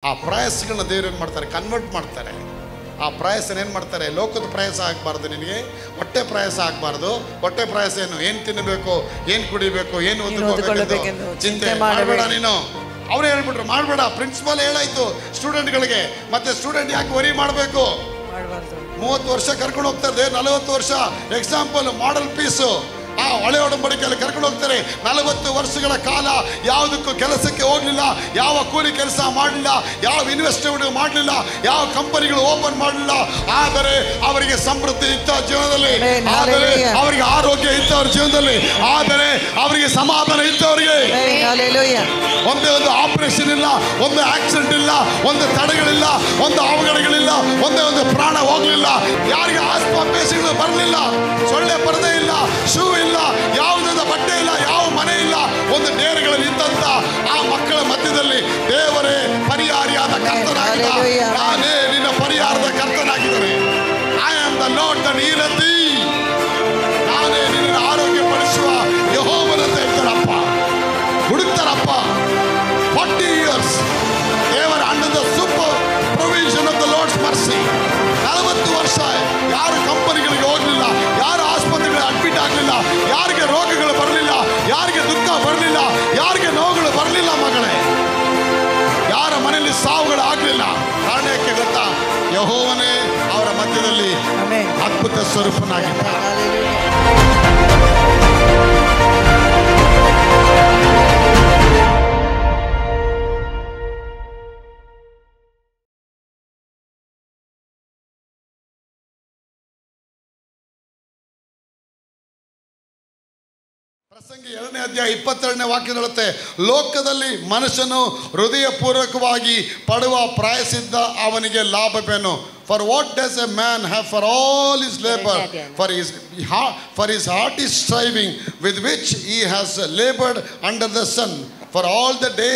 ಆ ಪ್ರಯಾಸಗಳನ್ನ ದೇವ್ರು ಏನು ಮಾಡ್ತಾರೆ, ಕನ್ವರ್ಟ್ ಮಾಡ್ತಾರೆ. ಆ ಪ್ರಯಾಸನ ಏನು ಮಾಡ್ತಾರೆ, ಲೋಕದ ಪ್ರಯಾಸ ಆಗಬಾರ್ದು, ನಿನಗೆ ಹೊಟ್ಟೆ ಪ್ರಯಾಸ ಆಗಬಾರ್ದು. ಹೊಟ್ಟೆ ಪ್ರಯಾಸ ಏನು ತಿನ್ನಬೇಕು, ಏನು ಕುಡಿಬೇಕು, ಏನು ಓದ್ಕೋಬೇಕು ಚಿಂತೆ ಮಾಡಬೇಡ ನೀನು. ಅವ್ರು ಹೇಳ್ಬಿಟ್ರು ಮಾಡಬೇಡ. ಪ್ರಿನ್ಸಿಪಾಲ್ ಹೇಳಾಯ್ತು ಸ್ಟೂಡೆಂಟ್ಗಳಿಗೆ. ಮತ್ತೆ ಸ್ಟೂಡೆಂಟ್ ಯಾಕೆ ವರಿ ಮಾಡಬೇಕು? 30 ವರ್ಷ ಕರ್ಕೊಂಡು ಹೋಗ್ತಾರೆ, 40 ವರ್ಷ. ಎಕ್ಸಾಂಪಲ್ ಮಾಡೆಲ್ ಪೀಸು ಆ ಹೊಳೆ ಒಡಂಬಡಿಕೆಯಲ್ಲಿ ಕರ್ಕೊಂಡು ಹೋಗ್ತಾರೆ. 40 ವರ್ಷಗಳ ಕಾಲ ಯಾವುದಕ್ಕೂ ಕೆಲಸಕ್ಕೆ ಹೋಗಲಿಲ್ಲ, ಯಾವ ಕೂಲಿ ಕೆಲಸ ಮಾಡಲಿಲ್ಲ, ಯಾವ ಇನ್ವೆಸ್ಟ್ಮೆಂಟ್ ಮಾಡಲಿಲ್ಲ, ಯಾವ ಕಂಪನಿಗಳು ಓಪನ್ ಮಾಡಲಿಲ್ಲ. ಆದರೆ ಅವರಿಗೆ ಸಮೃದ್ಧಿ ಇತ್ತ ಜೀವನದಲ್ಲಿ, ಆದರೆ ಅವರಿಗೆ ಆರೋಗ್ಯ ಇತ್ತ ಅವ್ರ ಜೀವನದಲ್ಲಿ, ಆದರೆ ಅವರಿಗೆ ಸಮಾಧಾನ ಇತ್ತು. ಅವರಿಗೆ ಒಂದೇ ಒಂದು ಆಪರೇಷನ್ ಇಲ್ಲ, ಒಂದು ಆಕ್ಸಿಡೆಂಟ್ ಇಲ್ಲ, ಒಂದು ತಡೆಗಳಿಲ್ಲ, ಒಂದು ಅವಘಡಗಳಿಲ್ಲ, ಒಂದೇ ಒಂದು ಪ್ರಾಣ ಹೋಗಲಿಲ್ಲ. ಯಾರಿಗೆ ಆಸ್ಪಾ ಪೇಶಿಗಳು ಬರಲಿಲ್ಲ, ಸೊಳ್ಳೆ ಪರದೆ ಇಲ್ಲ, ಶೂ ಇಲ್ಲ, ಯಾವುದಾದ ಬಟ್ಟೆ ಇಲ್ಲ, ಯಾವ ಮನೆ ಇಲ್ಲ. ಒಂದು ನೇರಗಳಲ್ಲಿ ಇದ್ದಂತ ಆ ಮಕ್ಕಳ ಮಧ್ಯದಲ್ಲಿ ದೇವರೇ ಪರಿಹಾರಿಯಾದ ಕರ್ತನಾಗಿದ್ದ. ನಾನೇ ನಿನ್ನ ಪರಿಹಾರದ ಕರ್ತನಾಗಿದ್ದೇನೆ. I am the Lord that healeth thee. ನಾನೇ ನಿನ್ನ ಆರೋಗ್ಯ ಪಡಿಸುವ ಯೆಹೋವನಂತ ಹೇಳ್ತಾರಪ್ಪ. ಹುಡುಕ್ತಾರಪ್ಪ 40 years ದೇವರ under the super provision of the Lord's mercy. 40 ವರ್ಷ ಯಾರು ಕಂಪನಿಗಳಿಗೆ ಹೋಗಲಿಲ್ಲ, ಯಾರು ಆಸ್ಪತ್ರೆಗಳಿಗೆ ಅಡ್ಮಿಟ್ ಆಗಲಿಲ್ಲ, ಯಾರಿಗೆ ರೋಗಗಳು ಬರಲಿಲ್ಲ, ಯಾರಿಗೆ ದುಃಖ ಬರಲಿಲ್ಲ, ಯಾರಿಗೆ ನೋವುಗಳು ಬರಲಿಲ್ಲ ಮಗಳೇ, ಯಾರ ಮನೆಯಲ್ಲಿ ಸಾವುಗಳು ಆಗಲಿಲ್ಲ. ಕಾರಣಕ್ಕೆ ಗೊತ್ತಾ? ಯೆಹೋವನೇ ಅವರ ಮಧ್ಯದಲ್ಲಿ ಅದ್ಭುತ ಸ್ವರೂಪನಾಗಿದ್ದ. ಪ್ರಸಂಗಿ 2ನೇ ಅಧ್ಯಾಯ 22ನೇ ವಾಕ್ಯ ಹೇಳುತ್ತೆ, ಲೋಕದಲ್ಲಿ ಮನುಷ್ಯನು ಹೃದಯಪೂರ್ವಕವಾಗಿ ಪಡುವ ಪ್ರಯಾಸದಿಂದ ಅವನಿಗೆ ಲಾಭವೇನು? For what does a man have for all his labor? For his heart is striving with which he has labored under the sun. For all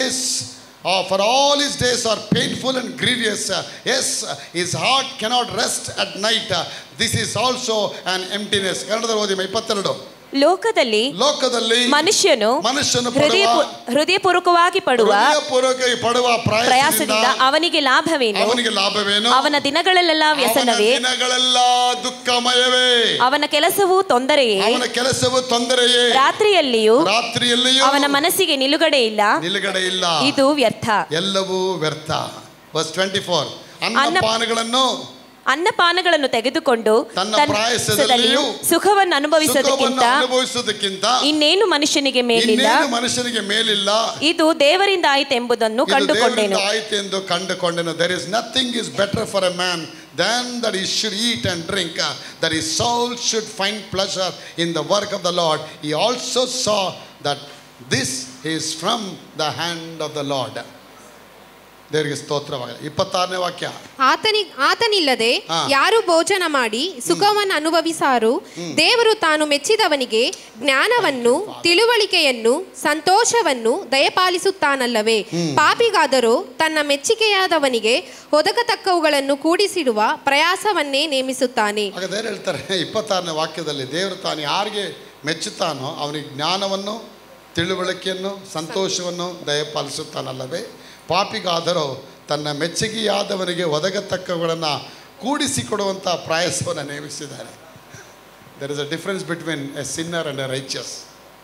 his days are painful and grievous. Yes, his heart cannot rest at night. This is also an emptiness. ಕನ್ನಡದಲ್ಲಿ ಓದಿ 22. ಲೋಕದಲ್ಲಿ ಮನುಷ್ಯನು ಹೃದಯಪೂರ್ವಕವಾಗಿ ಪಡುವ ಪ್ರಯಾಸದಿಂದ ಅವನಿಗೆ ಲಾಭವೇನು? ಅವನ ದಿನಗಳೆಲ್ಲ ವ್ಯಸನವೇ, ದುಃಖಮಯವೇ. ಅವನ ಕೆಲಸವು ತೊಂದರೆಯೇ, ರಾತ್ರಿಯಲ್ಲಿಯೂ ಅವನ ಮನಸ್ಸಿಗೆ ನಿಲುಗಡೆ ಇಲ್ಲ. ಇದು ವ್ಯರ್ಥ, ಎಲ್ಲವೂ ವ್ಯರ್ಥ. Verse 24. ಅನ್ನಪಾನಗಳನ್ನು ತೆಗೆದುಕೊಂಡು ತನ್ನ ಪ್ರಯಾಸದಲ್ಲಿಯೂ ಸುಖವನ್ನು ಅನುಭವಿಸುವುದಕ್ಕಿಂತ ಇನ್ನೇನು ಮನುಷ್ಯನಿಗೆ ಮೇಲಿಲ್ಲ. ಇದು ದೇವರಿಂದ ಆಯಿತೆಂಬುದನ್ನು ಕಂಡುಕೊಂಡೆನು. There is nothing is better for a man than that he should eat and drink, that his soul should find pleasure in the work of the Lord. He also saw that this is from the hand of the Lord. ದೇವರಿಗೆ ಸ್ತೋತ್ರವಾಗಲಿ. 26ನೇ ವಾಕ್ಯ. ಆತನಿಲ್ಲದೆ ಯಾರು ಭೋಜನ ಮಾಡಿ ಸುಖವನ್ನು ಅನುಭವಿಸಾರು. ದೇವರು ತಾನು ಮೆಚ್ಚಿದವನಿಗೆ ಜ್ಞಾನವನ್ನು, ತಿಳುವಳಿಕೆಯನ್ನು, ಸಂತೋಷವನ್ನು ದಯಪಾಲಿಸುತ್ತಾನಲ್ಲವೇ? ಪಾಪಿಗಾದರೂ ತನ್ನ ಮೆಚ್ಚಿಕೆಯಾದವನಿಗೆ ಒದಗತಕ್ಕವುಗಳನ್ನು ಕೂಡಿಸಿಡುವ ಪ್ರಯಾಸವನ್ನೇ ನೇಮಿಸುತ್ತಾನೆ. ದೇವರು ಹೇಳ್ತಾರೆ 26ನೇ ವಾಕ್ಯದಲ್ಲಿ, ದೇವರು ತಾನು ಯಾರಿಗೆ ಮೆಚ್ಚುತ್ತಾನೋ ಅವನಿಗೆ ಜ್ಞಾನವನ್ನು, ತಿಳುವಳಿಕೆಯನ್ನು, ಸಂತೋಷವನ್ನು ದಯಪಾಲಿಸುತ್ತಾನಲ್ಲವೇ? ಪಾಪಿಗಾದರೂ ತನ್ನ ಮೆಚ್ಚುಗೆಯಾದವನಿಗೆ ಒದಗತಕ್ಕವುಗಳನ್ನು ಕೂಡಿಸಿಕೊಡುವಂಥ ಪ್ರಯಾಸವನ್ನು ನೇಮಿಸಿದ್ದಾರೆ. There is a difference between a sinner and a righteous.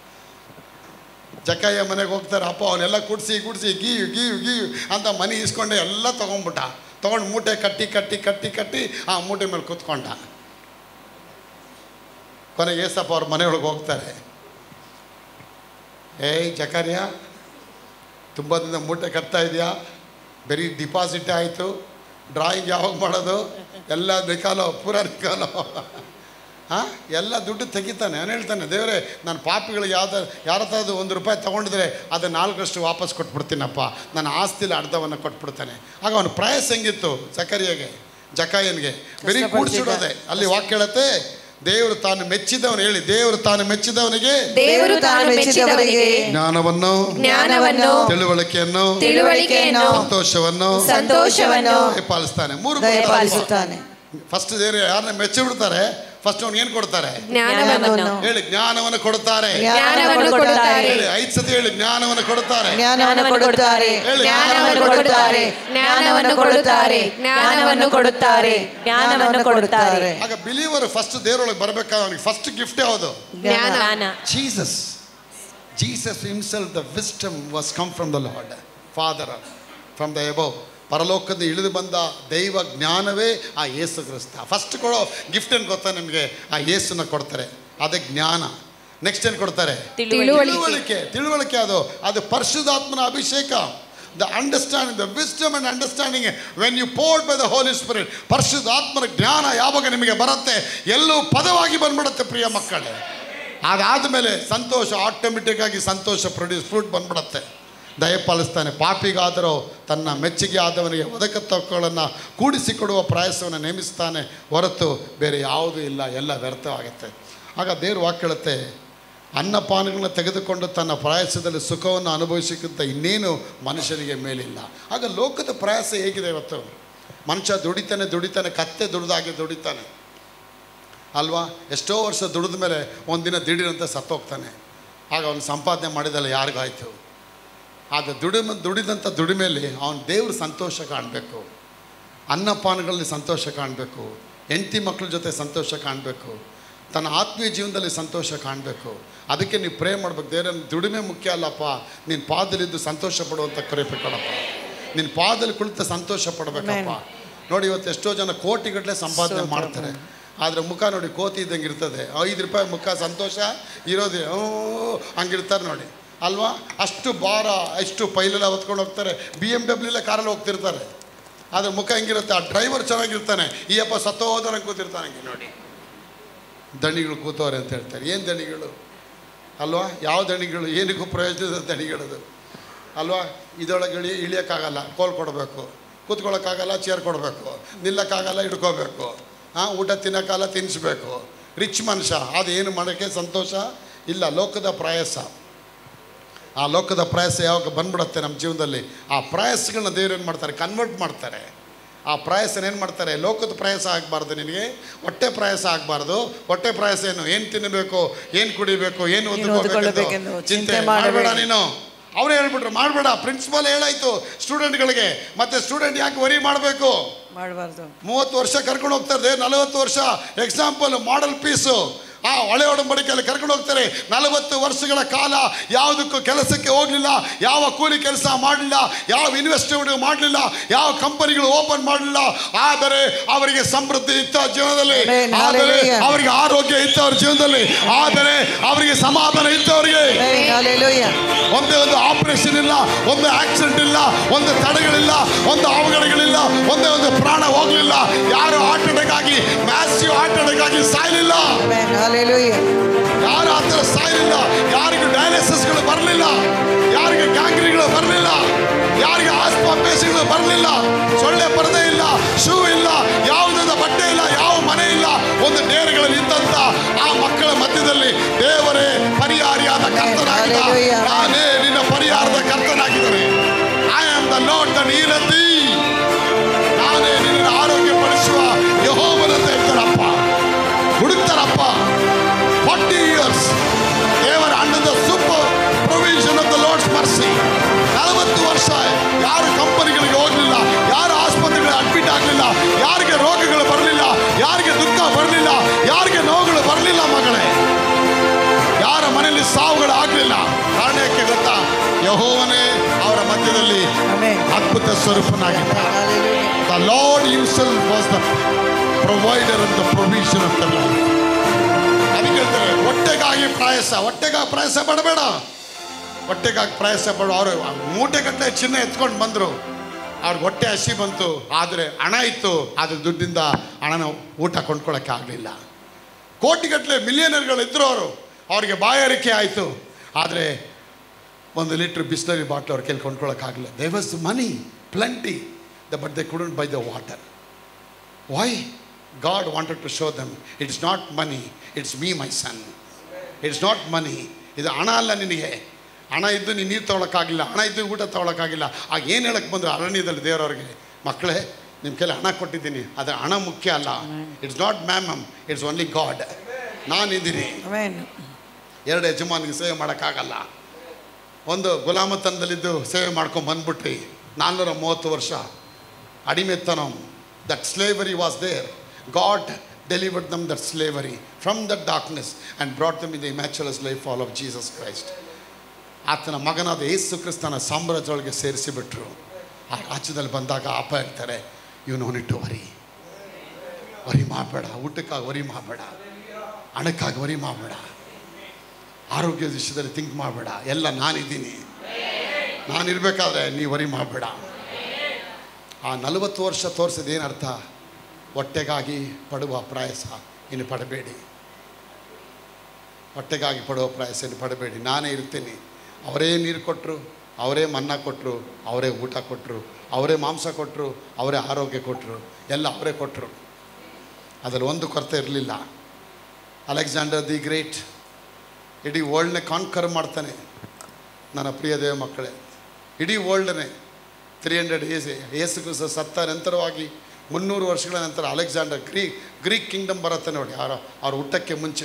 ಜಕಾಯ ಮನೆಗೆ ಹೋಗ್ತಾರೆ, ಅಪ್ಪ ಅವನ್ನೆಲ್ಲ ಕೂಡಿಸಿ ಗೀವ್ ಅಂತ ಮನೆ ಇಸ್ಕೊಂಡೆ ಎಲ್ಲ ತೊಗೊಂಡು ಮೂಟೆ ಕಟ್ಟಿ ಆ ಮೂಟೆ ಮೇಲೆ ಕೂತ್ಕೊಂಡ. ಕೊನೆಗೆ ಏಸಪ್ಪ ಅವ್ರ ಮನೆಯೊಳಗೆ ಹೋಗ್ತಾರೆ, ಏಯ್ ಜಕಾರಿಯ, ತುಂಬ ದಿನ ಮೂಟೆ ಕಟ್ತಾ ಇದೆಯಾ, ಬರೀ ಡಿಪಾಸಿಟ್ ಆಯಿತು, ಡ್ರಾಯಿಂಗ್ ಯಾವಾಗ ಮಾಡೋದು, ಎಲ್ಲ ನಿಕಾಲೋ ಎಲ್ಲ ದುಡ್ಡು ತೆಗಿತಾನೆ. ನಾನು ಹೇಳ್ತಾನೆ, ದೇವರೇ ನಾನು ಪಾಪಿಗಳಿಗೆ ಯಾರ ಥರದ್ದು ₹1 ತೊಗೊಂಡಿದ್ರೆ ಅದು 4ರಷ್ಟು ವಾಪಸ್ ಕೊಟ್ಬಿಡ್ತೀನಪ್ಪ, ನನ್ನ ಆಸ್ತಿಲಿ ಅರ್ಧವನ್ನು ಕೊಟ್ಬಿಡ್ತಾನೆ. ಆಗ ಅವನ ಪ್ರಯಾಸ ಹೆಂಗಿತ್ತು ಜಕಾಯನ್ಗೆ ಬರೀ ಕೂಡಿಸಿಡೋದೆ. ಅಲ್ಲಿ ವಾಕ್ಯ ಹೇಳುತ್ತೆ, ದೇವರು ತಾನು ಮೆಚ್ಚಿದವನು, ಹೇಳಿ, ದೇವರು ತಾನು ಮೆಚ್ಚಿದವನಿಗೆ ಜ್ಞಾನವನ್ನು, ತಿಳುವಳಿಕೆಯನ್ನು, ಸಂತೋಷವನ್ನು ಪಾಲಿಸ್ತಾನೆ. 3 ಫಸ್ಟ್ ದೇವರು ಯಾರನ್ನ ಮೆಚ್ಚಿ ಬಿಡ್ತಾರೆ ಫಸ್ಟ್ ಅವ್ನು ಏನು ಕೊಡ್ತಾರೆ? ಜ್ಞಾನವನ್ನು. ಹೇಳಿ, ಜ್ಞಾನವನ್ನು ಕೊಡ್ತಾರೆ. ಜ್ಞಾನವನ್ನು ಕೊಡುತ್ತಾರೆ. ಹೇಳಿ, 5 ಸತಿ ಹೇಳಿ, ಜ್ಞಾನವನ್ನು ಕೊಡುತ್ತಾರೆ. ಜ್ಞಾನವನ್ನು ಕೊಡುತ್ತಾರೆ. ಜ್ಞಾನವನ್ನು ಕೊಡುತ್ತಾರೆ. ಜ್ಞಾನವನ್ನು ಕೊಡುತ್ತಾರೆ. ಜ್ಞಾನವನ್ನು ಕೊಡುತ್ತಾರೆ. ಜ್ಞಾನವನ್ನು ಕೊಡುತ್ತಾರೆ. ಆಗ ಬಿಲೀವರ್ ಫಸ್ಟ್ ದೇವರೊಳಗೆ ಬರಬೇಕಾದ್ರೆ ಅವನಿಗೆ ಫಸ್ಟ್ ಗಿಫ್ಟ್ ಯಾವುದು? ಜ್ಞಾನ. Jesus himself, the wisdom was come from the Lord, Father, from the above. ಪರಲೋಕದ ಇಳಿದು ಬಂದ ದೈವ ಜ್ಞಾನವೇ ಆ ಯೇಸು ಕ್ರಿಸ್ತ. ಫಸ್ಟ್ ಕೊಡೋ ಗಿಫ್ಟ್ ಏನು ಗೊತ್ತಾ ನಿಮಗೆ? ಆ ಯೇಸುನ ಕೊಡ್ತಾರೆ, ಅದೇ ಜ್ಞಾನ. ನೆಕ್ಸ್ಟ್ ಏನು ಕೊಡ್ತಾರೆ? ತಿಳುವಳಿಕೆ. ಅದು ಪರಿಶುದ್ಧಾತ್ಮನ ಅಭಿಷೇಕ. The understanding, the wisdom and understanding when you poured by the Holy Spirit. ಪರಿಶುದ್ಧಾತ್ಮನ ಜ್ಞಾನ ಯಾವಾಗ ನಿಮಗೆ ಬರುತ್ತೆ, ಎಲ್ಲವೂ ಪದವಾಗಿ ಬಂದ್ಬಿಡುತ್ತೆ ಪ್ರಿಯ ಮಕ್ಕಳೇ. ಅದಾದಮೇಲೆ ಸಂತೋಷ, ಆಟೋಮೆಟಿಕ್ ಆಗಿ ಸಂತೋಷ ಫ್ರೂಟ್ ಬಂದ್ಬಿಡುತ್ತೆ. ದಯಪಾಲಿಸ್ತಾನೆ. ಪಾಪಿಗಾದರೂ ತನ್ನ ಮೆಚ್ಚುಗೆ ಆದವನಿಗೆ ಒದಕತ್ತವುಗಳನ್ನು ಕೂಡಿಸಿಕೊಡುವ ಪ್ರಯಾಸವನ್ನು ನೇಮಿಸ್ತಾನೆ ಹೊರತು ಬೇರೆ ಯಾವುದೂ ಇಲ್ಲ, ಎಲ್ಲ ವ್ಯರ್ಥವಾಗುತ್ತೆ. ಆಗ ದೇವರು ವಾಕ್ಯ ಹೇಳುತ್ತೆ, ಅನ್ನಪಾನಗಳನ್ನ ತೆಗೆದುಕೊಂಡು ತನ್ನ ಪ್ರಯಾಸದಲ್ಲಿ ಸುಖವನ್ನು ಅನುಭವಿಸಿಕ್ಕಿಂತ ಇನ್ನೇನು ಮನುಷ್ಯನಿಗೆ ಮೇಲಿಲ್ಲ. ಆಗ ಲೋಕದ ಪ್ರಯಾಸ ಹೇಗಿದೆ ಇವತ್ತು? ಮನುಷ್ಯ ದುಡಿತಾನೆ, ಕತ್ತೆ ದುಡ್ದಾಗಿ ದುಡಿತಾನೆ ಅಲ್ವಾ? ಎಷ್ಟೋ ವರ್ಷ ದುಡಿದ ಮೇಲೆ ಒಂದಿನ ದಿಢೀರಂತ ಸತ್ತೋಗ್ತಾನೆ. ಆಗ ಅವನು ಸಂಪಾದನೆ ಮಾಡಿದಲ್ಲ ಯಾರಿಗಾಯ್ತು? ಆಗ ದುಡಿದಂಥ ದುಡಿಮೆಯಲ್ಲಿ ಅವನು ದೇವ್ರ ಸಂತೋಷ ಕಾಣಬೇಕು, ಅನ್ನಪಾನಗಳಲ್ಲಿ ಸಂತೋಷ ಕಾಣಬೇಕು, ಹೆಂಡತಿ ಮಕ್ಕಳ ಜೊತೆ ಸಂತೋಷ ಕಾಣಬೇಕು, ತನ್ನ ಆತ್ಮೀಯ ಜೀವನದಲ್ಲಿ ಸಂತೋಷ ಕಾಣಬೇಕು. ಅದಕ್ಕೆ ನೀವು ಪ್ರೇ ಮಾಡ್ಬೇಕು, ದೇವರ ದುಡಿಮೆ ಮುಖ್ಯ ಅಲ್ಲಪ್ಪ, ನಿನ್ನ ಪಾದದಲ್ಲಿದ್ದು ಸಂತೋಷ ಪಡುವಂಥ ಕರೆಯಬೇಕಲ್ಲಪ್ಪ, ನಿನ್ನ ಪಾದದಲ್ಲಿ ಕುಳಿತು ಸಂತೋಷ ಪಡಬೇಕಪ್ಪ. ನೋಡಿ, ಇವತ್ತು ಎಷ್ಟೋ ಜನ ಕೋಟಿಗಟ್ಟಲೆ ಸಂಪಾದನೆ ಮಾಡ್ತಾರೆ, ಆದರೆ ಮುಖ ನೋಡಿ ಕೋತಿ ಇದ್ದಂಗೆ ಇರ್ತದೆ. 5 ರೂಪಾಯಿ ಮುಖ, ಸಂತೋಷ ಇರೋದೇ ಹಂಗಿರ್ತಾರೆ ನೋಡಿ ಅಲ್ವಾ? ಅಷ್ಟು ಭಾರ, ಎಷ್ಟು ಪೈಲೆಲ್ಲ ಹೊತ್ಕೊಂಡು ಹೋಗ್ತಾರೆ, BMW ಕಾರಲ್ಲಿ ಹೋಗ್ತಿರ್ತಾರೆ, ಆದರೆ ಮುಖ ಹೆಂಗಿರುತ್ತೆ? ಆ ಡ್ರೈವರ್ ಚೆನ್ನಾಗಿರ್ತಾನೆ, ಈ ಅಪ್ಪ ಸತ್ತೋದರಂಗೆ ಕೂತಿರ್ತಾನೆ ಹಂಗೆ ನೋಡಿ. ದಣಿಗಳು ಕೂತವ್ರೆ ಅಂತ ಹೇಳ್ತಾರೆ. ಏನು ದಣಿಗಳು ಅಲ್ವಾ? ಯಾವ ದಣಿಗಳು? ಏನಕ್ಕೂ ಪ್ರಯೋಜನದ ದಣಿಗಳದು ಅಲ್ವಾ? ಇದರೊಳಗೆ ಇಳಿಯೋಕ್ಕಾಗಲ್ಲ, ಕೋಲ್ ಕೊಡಬೇಕು, ಕೂತ್ಕೊಳ್ಳೋಕ್ಕಾಗಲ್ಲ, ಚೇರ್ ಕೊಡಬೇಕು, ನಿಲ್ಲಕ್ಕಾಗಲ್ಲ, ಹಿಡ್ಕೋಬೇಕು, ಊಟ ತಿನ್ನೋಕ್ಕಾಗಲ್ಲ, ತಿನ್ನಿಸ್ಬೇಕು. ರಿಚ್ ಮನುಷ್ಯ, ಅದು ಏನು ಮಾಡೋಕ್ಕೆ ಸಂತೋಷ ಇಲ್ಲ. ಲೋಕದ ಪ್ರಯಾಸ, ಆ ಲೋಕದ ಪ್ರಯಾಸ ಯಾವಾಗ ಬಂದ್ಬಿಡುತ್ತೆ ನಮ್ಮ ಜೀವನದಲ್ಲಿ, ಆ ಪ್ರಯಾಸಗಳನ್ನ ದೇವ್ರು ಏನು ಮಾಡ್ತಾರೆ? ಕನ್ವರ್ಟ್ ಮಾಡ್ತಾರೆ. ಆ ಪ್ರಯಾಸನ ಏನು ಮಾಡ್ತಾರೆ? ಲೋಕದ ಪ್ರಯಾಸ ಆಗಬಾರ್ದು ನಿನಗೆ, ಹೊಟ್ಟೆ ಪ್ರಯಾಸ ಆಗಬಾರ್ದು. ಹೊಟ್ಟೆ ಪ್ರಯಾಸ ಏನು ತಿನ್ನಬೇಕು, ಏನು ಕುಡಿಬೇಕು, ಏನು ಓದ್ಕೋಬೇಕು ಚಿಂತೆ ಮಾಡಬೇಡ ನೀನು. ಅವರೇ ಹೇಳ್ಬಿಟ್ರು ಮಾಡಬೇಡ. ಪ್ರಿನ್ಸಿಪಾಲ್ ಹೇಳಾಯ್ತು ಸ್ಟೂಡೆಂಟ್ಗಳಿಗೆ, ಮತ್ತೆ ಸ್ಟೂಡೆಂಟ್ ಯಾಕೆ ವರಿ ಮಾಡಬೇಕು? ಮಾಡಬಾರ್ದು. 30 ವರ್ಷ ಕರ್ಕೊಂಡು ಹೋಗ್ತಾರೆ, 40 ವರ್ಷ ಎಕ್ಸಾಂಪಲ್ ಮಾಡೆಲ್ ಪೀಸು ಆ ಹಳೆ ಒಡಂಬಡಿಕೆಯಲ್ಲಿ ಕರ್ಕೊಂಡು ಹೋಗ್ತಾರೆ. 40 ವರ್ಷಗಳ ಕಾಲ ಯಾವುದಕ್ಕೂ ಕೆಲಸಕ್ಕೆ ಹೋಗಲಿಲ್ಲ, ಯಾವ ಕೂಲಿ ಕೆಲಸ ಮಾಡಲಿಲ್ಲ, ಯಾವ ಇನ್ವೆಸ್ಟ್ಮೆಂಟ್ ಮಾಡಲಿಲ್ಲ, ಯಾವ ಕಂಪನಿಗಳು ಓಪನ್ ಮಾಡಲಿಲ್ಲ. ಆದರೆ ಅವರಿಗೆ ಸಮೃದ್ಧಿ ಇತ್ತು ಜೀವನದಲ್ಲಿ, ಆದರೆ ಅವರಿಗೆ ಆರೋಗ್ಯ ಇತ್ತು ಅವ್ರ ಜೀವನದಲ್ಲಿ, ಆದರೆ ಅವರಿಗೆ ಸಮಾಧಾನ ಇತ್ತು ಅವರಿಗೆ. ಒಂದೇ ಒಂದು ಆಪರೇಷನ್ ಇಲ್ಲ, ಒಂದು ಆಕ್ಸಿಡೆಂಟ್ ಇಲ್ಲ, ಒಂದು ತಡೆಗಳಿಲ್ಲ, ಒಂದು ಅವಘಡಗಳಿಲ್ಲ, ಒಂದೇ ಒಂದು ಪ್ರಾಣ ಹೋಗಲಿಲ್ಲ. ಯಾರು ಹಾರ್ಟ್ ಅಟ್ಯಾಕ್ ಆಗಿ, ಮ್ಯಾಸಿವ್ ಹಾರ್ಟ್ ಅಟ್ಯಾಕ್ ಆಗಿ ಸಾಯಲಿಲ್ಲ. ಯಾರು ಆ ಥರ ಸಾಯಲಿಲ್ಲ. ಯಾರಿಗೂ ಡಯಾಲಿಸಿಸ್ಗಳು ಬರಲಿಲ್ಲ, ಯಾರಿಗೆ ಗ್ಯಾಂಗ್ರೀನ್ಗಳು ಬರಲಿಲ್ಲ, ಯಾರಿಗೆ ಆಸ್ಮಾ ಪೇಶಿಗಳು ಬರಲಿಲ್ಲ, ಸೊಳ್ಳೆ ಪರದೆ ಇಲ್ಲ, ಶೂ ಇಲ್ಲ, ಯಾವುದಾದ ಬಟ್ಟೆ ಇಲ್ಲ, ಯಾವ ಮನೆ ಇಲ್ಲ. ಒಂದು ನೇರಗಳಲ್ಲಿ ಇದ್ದಂತ ಆ ಮಕ್ಕಳ ಮಧ್ಯದಲ್ಲಿ ದೇವರೇ ಪರಿಹಾರಿಯಾದ ಕರ್ತನಾಗಿದ್ದ. ನಾನೇ ನಿನ್ನ ಪರಿಹಾರದ ಕರ್ತನಾಗಿದ್ದೇನೆ. I am the Lord that healeth thee. ನಾನೇ ನಿನ್ನ ಆರೋಗ್ಯ ಪಡಿಸುವ ಯೆಹೋವನಂತ ಹೇಳ್ತಾರಪ್ಪ. ಹುಡುಕ್ತಾರಪ್ಪ 40 years ದೇವರ under super provision of the Lord's mercy. 40 ವರ್ಷ ಯಾರು ಕಂಪನಿಗಳಿಗೆ ಹೋಗಲಿಲ್ಲ, ಯಾರು ಆಸ್ಪತ್ರೆಗಳಿಗೆ ಅಡ್ಮಿಟ್ ಆಗಲಿಲ್ಲ, ಯಾರಿಗೆ ರೋಗಗಳು ಬರಲಿಲ್ಲ, ಯಾರಿಗೆ ದುಃಖ ಬರಲಿಲ್ಲ, ಯಾರಿಗೆ ನೋವುಗಳು ಬರಲಿಲ್ಲ ಮಗಳೇ, ಯಾರ ಮನೆಯಲ್ಲಿ ಸಾವುಗಳು ಆಗಲಿಲ್ಲ. ಕಾರಣಕ್ಕೆ ಗೊತ್ತಾ? ಯೆಹೋವನೇ ಅವರ ಮಧ್ಯದಲ್ಲಿ ಅದ್ಭುತ ಸ್ವರೂಪನಾಗಿದ್ದ. The Lord himself was the provider and the provision of the life. ಅದಕ್ಕೆ ಹೇಳ್ತಾರೆ ಹೊಟ್ಟೆಗಾಗಿ ಪ್ರಯಾಸ ಪಡಬೇಡ. ಹೊಟ್ಟೆಗಾಗಿ ಪ್ರಯಾಸ ಪಡ. ಅವರು ಮೂಟೆಗಟ್ಟಲೆ ಚಿನ್ನ ಎತ್ಕೊಂಡು ಬಂದರು, ಅವ್ರಿಗೆ ಹೊಟ್ಟೆ ಹಸಿ ಬಂತು, ಆದರೆ ಹಣ ಇತ್ತು, ಅದ್ರ ದುಡ್ಡಿಂದ ಹಣನ ಊಟ ಕೊಂಡ್ಕೊಳ್ಳೋಕ್ಕೆ ಆಗಲಿಲ್ಲ. ಕೋಟಿಗಟ್ಟಲೆ ಮಿಲಿಯನರ್ಗಳು ಇದ್ದರು ಅವರು, ಅವ್ರಿಗೆ ಬಾಯಾರಿಕೆ ಆಯಿತು, ಆದರೆ 1 ಲೀಟ್ರ್ ಬಿಸ್ಲರಿ ಬಾಟ್ಲ್ ಅವ್ರ ಕೈಲಿ ಕೊಂಡ್ಕೊಳ್ಳೋಕ್ಕಾಗಲಿಲ್ಲ. There was money, plenty, but they couldn't buy the water. Why? God wanted to show them, it's not money, it's me my son. It's not money. ಇದು ಹಣ ಅಲ್ಲ ನಿನಗೆ. ಹಣ ಇದ್ದು ನೀನು ನೀರು ತೊಗೊಳಕ್ಕಾಗಿಲ್ಲ, ಹಣ ಇದ್ದು ಊಟ ತೊಗೊಳಕ್ಕಾಗಿಲ್ಲ. ಆಗ ಏನು ಹೇಳಕ್ಕೆ ಬಂದರು ಅರಣ್ಯದಲ್ಲಿ ದೇವರವ್ರಿಗೆ? ಮಕ್ಕಳೇ, ನಿಮ್ಮ ಕೈಲಿ ಹಣ ಕೊಟ್ಟಿದ್ದೀನಿ, ಆದರೆ ಹಣ ಮುಖ್ಯ ಅಲ್ಲ. It's not mammon, it's only God. ನಾನಿದ್ದೀನಿ. 2 ಯಜಮಾನಿಗೆ ಸೇವೆ ಮಾಡೋಕ್ಕಾಗಲ್ಲ. ಒಂದು ಗುಲಾಮತನದಲ್ಲಿದ್ದು ಸೇವೆ ಮಾಡ್ಕೊಂಡು ಬಂದ್ಬಿಟ್ರಿ 430 ವರ್ಷ ಅಡಿಮೆತನ. That slavery was there. God delivered them that slavery from that darkness and brought them in the immaculate life fall of Jesus Christ. ಆತನ ಮಗನಾದ ಯೇಸು ಕ್ರಿಸ್ತನ ಸಾಮ್ರಾಜ್ಯದೊಳಗೆ ಸೇರಿಸಿಬಿಟ್ರು. ಆ ರಾಜ್ಯದಲ್ಲಿ ಬಂದಾಗ ಅಪ್ಪ ಹೇಳ್ತಾರೆ, you no need to worry ಮಾಡಬೇಡ, ಊಟಕ್ಕಾಗಿ ವರಿ ಮಾಡಬೇಡ, ಹಣಕ್ಕಾಗಿ ವರಿ ಮಾಡಬೇಡ, ಆರೋಗ್ಯದ ವಿಷಯದಲ್ಲಿ ಥಿಂಕ್ ಮಾಡಬೇಡ, ಎಲ್ಲ ನಾನಿದ್ದೀನಿ, ನಾನಿರಬೇಕಾದ್ರೆ ನೀವು ವರಿ ಮಾಡಬೇಡ. ಆ 40 ವರ್ಷ ತೋರಿಸಿದೇನರ್ಥ? ಹೊಟ್ಟೆಗಾಗಿ ಪಡುವ ಪ್ರಯಾಸ ಇನ್ನು ಪಡಬೇಡಿ, ಹೊಟ್ಟೆಗಾಗಿ ಪಡುವ ಪ್ರಯಾಸ ಇನ್ನು ಪಡಬೇಡಿ. ನಾನೇ ಇರ್ತೀನಿ. ಅವರೇ ನೀರು ಕೊಟ್ಟರು, ಅವರೇ ಮನ್ನ ಕೊಟ್ಟರು, ಅವರೇ ಊಟ ಕೊಟ್ಟರು, ಅವರೇ ಮಾಂಸ ಕೊಟ್ಟರು, ಅವರೇ ಆರೋಗ್ಯ ಕೊಟ್ಟರು, ಎಲ್ಲ ಅವರೇ ಕೊಟ್ಟರು. ಅದರಲ್ಲಿ ಒಂದು ಕೊರತೆ ಇರಲಿಲ್ಲ. ಅಲೆಕ್ಸಾಂಡರ್ ದಿ ಗ್ರೇಟ್ ಇಡೀ ವರ್ಲ್ಡ್ನೇ ಕಾನ್ಕರ್ ಮಾಡ್ತಾನೆ. ನನ್ನ ಪ್ರಿಯ ದೇವ ಮಕ್ಕಳೇ, ಇಡೀ ವರ್ಲ್ಡನ್ನೇ 300 years ಯೇಸು ಕ್ರಿಸ್ತ ಸತ್ತ ನಂತರವಾಗಿ 300 ವರ್ಷಗಳ ನಂತರ ಅಲೆಕ್ಸಾಂಡರ್ ಗ್ರೀಕ್ ಕಿಂಗ್ಡಮ್ ಬರುತ್ತೆ ನೋಡಿ. ಅವ್ರ ಹುಟ್ಟಕ್ಕೆ ಮುಂಚೆ